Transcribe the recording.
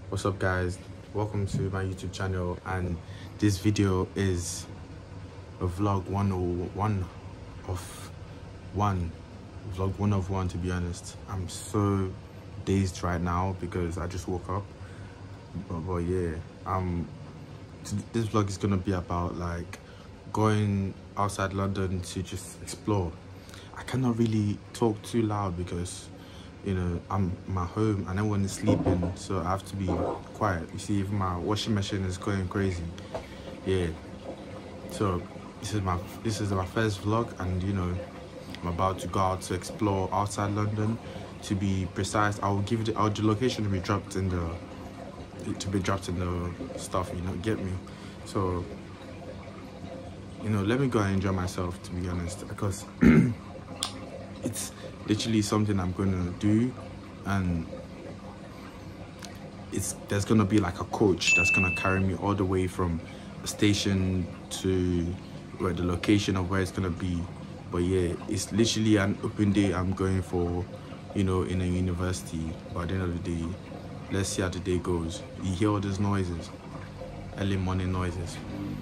What's up, guys? Welcome to my YouTube channel, and this video is a vlog 101 of one. Vlog 1 of 1, to be honest. I'm so dazed right now because I just woke up. But yeah, this vlog is gonna be about like going outside London to just explore. I cannot really talk too loud because I'm in my home and everyone is sleeping, so I have to be quiet. You see, even my washing machine is going crazy. Yeah. So this is my first vlog, and I'm about to go out to explore outside London. To be precise, I will give the location to be dropped in the stuff. Get me. So let me go and enjoy myself, to be honest, because it's literally something I'm gonna do, and there's gonna be like a coach that's gonna carry me all the way from the station to where the location of where it's gonna be. But yeah, it's literally an open day I'm going for, in a university. By the end of the day, let's see how the day goes. You hear all these noises, early morning noises.